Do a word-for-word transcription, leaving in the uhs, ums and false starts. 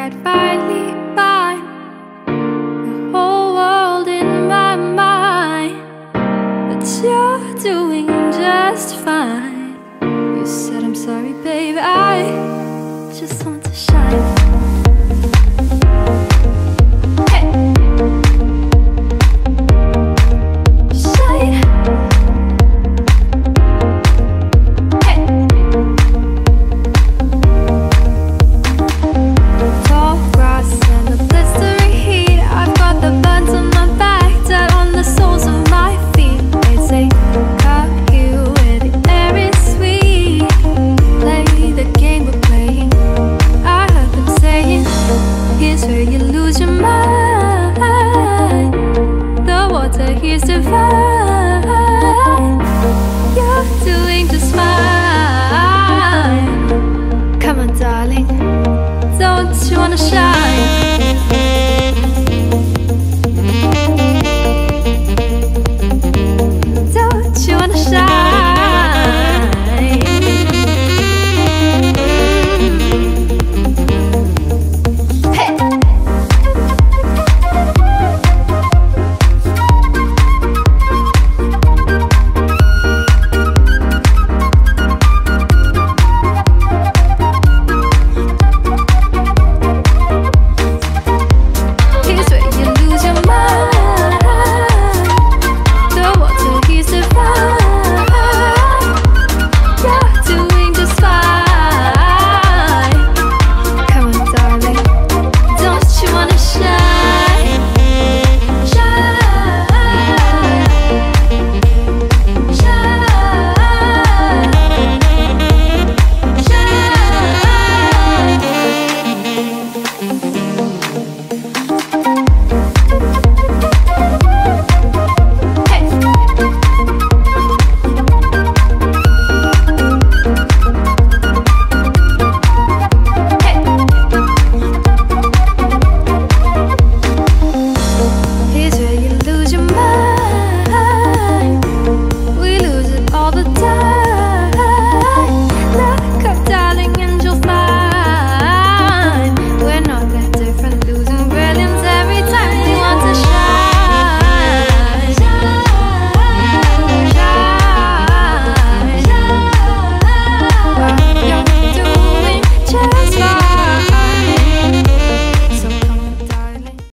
I'd finally find the whole world in my mind. But you're doing just fine. You said I'm sorry, babe, I just want to shine. Here's divine. You're doing just fine. Come on, darling, don't you wanna shine?